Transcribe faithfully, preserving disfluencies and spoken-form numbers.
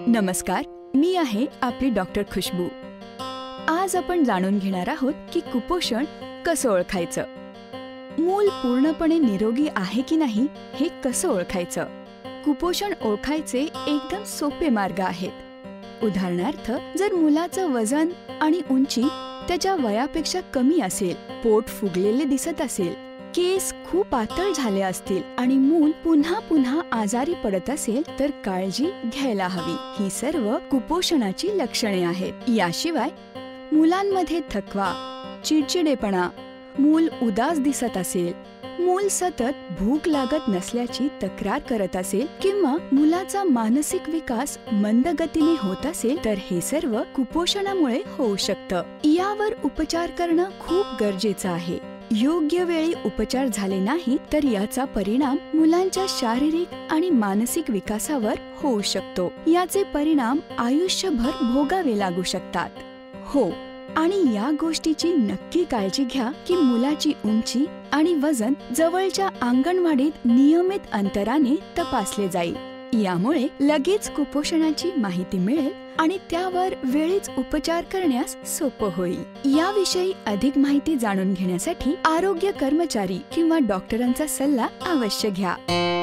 नमस्कार, मी आहे आपली डॉक्टर खुशबू। आज आपण जाणून घेणार आहोत की कुपोषण कसं ओळखायचं, मूल पूर्णपणे निरोगी आहे की नाही हे कसं ओळखायचं। कुपोषण ओळखायचे एकदम सोपे मार्ग आहेत। उदाहरणार्थ, जर मुलाचं वजन आणि उंची त्याच्या वयापेक्षा कमी असेल, पोट फुगलेले दिसत असेल, केस खूप पातळ झाले असतील आणि मूल पुन्हा पुन्हा आजारी पडत असेल तर काळजी घ्यायला हवी। ही सर्व कुपोषणाची लक्षणे आहेत। याशिवाय मुलांमध्ये थकवा, चिडचिडेपणा, मूल उदास दिसत असेल, मूल सतत भूक लागत नसल्याची तक्रार करत असेल किंवा मुलाचा मानसिक विकास मंद गतीने होत असेल तर हे सर्व कुपोषणामुळे होऊ शकतं। यावर उपचार करणं खूप गरजेचं आहे। योग्य वेळी उपचार झाले नाही तर याचा परिणाम मुलांच्या शारीरिक आणि मानसिक विकासावर होऊ शकतो। याचे परिणाम आयुष्यभर भोगावे लागू शकतात। हो, आणि या गोष्टीची नक्की काळजी घ्या की मुलाची उंची आणि वजन जवळच्या अंगणवाडीत नियमित अंतराने तपासले जाईल। यामुळे लगेच कुपोषणाची माहिती मिळेल आणि त्यावर वेळीच उपचार करण्यास सोपं होईल। याविषयी अधिक माहिती जाणून घेण्यासाठी आरोग्य कर्मचारी किंवा डॉक्टरांचा सल्ला अवश्य घ्या।